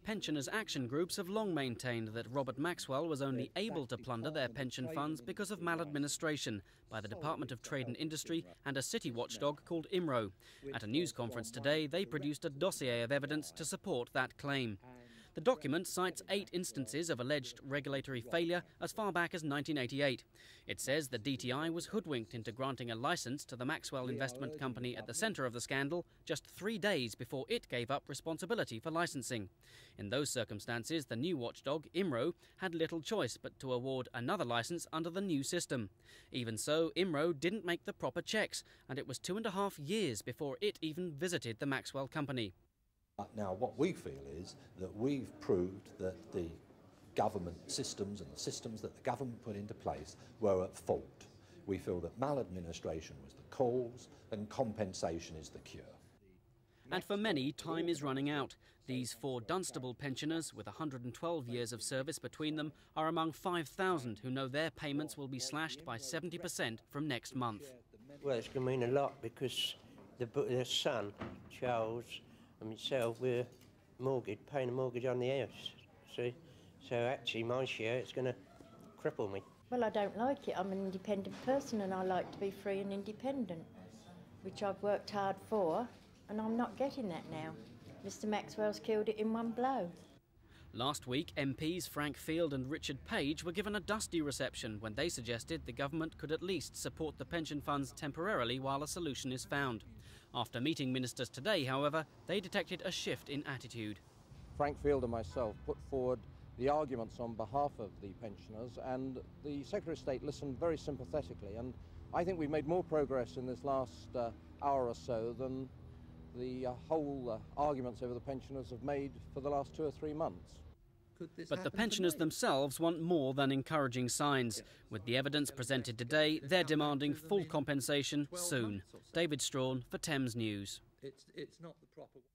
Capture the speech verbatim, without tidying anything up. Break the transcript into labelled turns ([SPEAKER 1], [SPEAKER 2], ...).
[SPEAKER 1] Pensioners' action groups have long maintained that Robert Maxwell was only able to plunder their pension funds because of maladministration by the Department of Trade and Industry and a city watchdog called I M R O. At a news conference today, they produced a dossier of evidence to support that claim. The document cites eight instances of alleged regulatory failure as far back as nineteen eighty-eight. It says the D T I was hoodwinked into granting a licence to the Maxwell investment company at the centre of the scandal just three days before it gave up responsibility for licensing. In those circumstances, the new watchdog, I M R O, had little choice but to award another licence under the new system. Even so, I M R O didn't make the proper checks, and it was two and a half years before it even visited the Maxwell company.
[SPEAKER 2] Now, what we feel is that we've proved that the government systems and the systems that the government put into place were at fault. We feel that maladministration was the cause and compensation is the cure.
[SPEAKER 1] And for many, time is running out. These four Dunstable pensioners, with one hundred twelve years of service between them, are among five thousand who know their payments will be slashed by seventy percent from next month.
[SPEAKER 3] Well, it's going to mean a lot because the, the son, Charles, and myself, we're mortgaged, paying a mortgage on the house. See? So actually, my share, it's going to cripple me.
[SPEAKER 4] Well, I don't like it. I'm an independent person and I like to be free and independent, which I've worked hard for, and I'm not getting that now. Mister Maxwell's killed it in one blow.
[SPEAKER 1] Last week, M Ps Frank Field and Richard Page were given a dusty reception when they suggested the government could at least support the pension funds temporarily while a solution is found. After meeting ministers today, however, they detected a shift in attitude.
[SPEAKER 5] Frank Field and myself put forward the arguments on behalf of the pensioners, and the Secretary of State listened very sympathetically, and I think we've made more progress in this last uh, hour or so than the uh, whole uh, arguments over the pensioners have made for the last two or three months.
[SPEAKER 1] But the pensioners themselves want more than encouraging signs. With the evidence presented today, they're demanding full compensation soon. David Strawn for Thames News.
[SPEAKER 6] It's, it's not the proper